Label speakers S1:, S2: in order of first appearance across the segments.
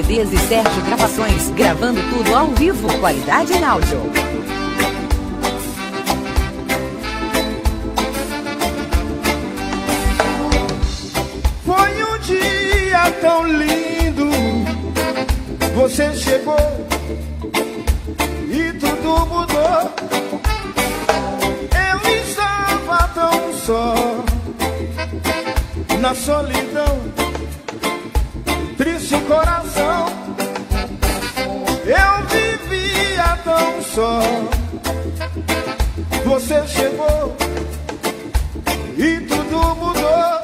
S1: CDs e Sérgio Gravações, gravando tudo ao vivo, qualidade em áudio.
S2: Foi um dia tão lindo, você chegou e tudo mudou. Eu estava tão só, na solidão, triste coração. Eu vivia tão só, você chegou e tudo mudou.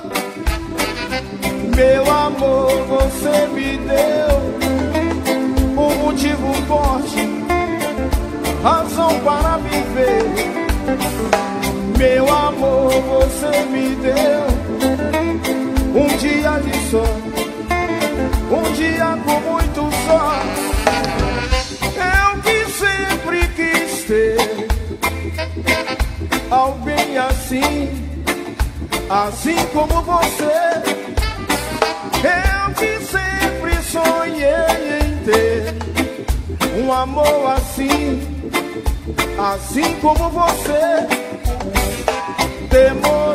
S2: Meu amor, você me deu um motivo forte, razão para viver. Meu amor, você me deu um dia de sol, um dia com muito sol. Eu que sempre quis ter alguém assim, assim como você. Eu que sempre sonhei em ter um amor assim, assim como você. Demorou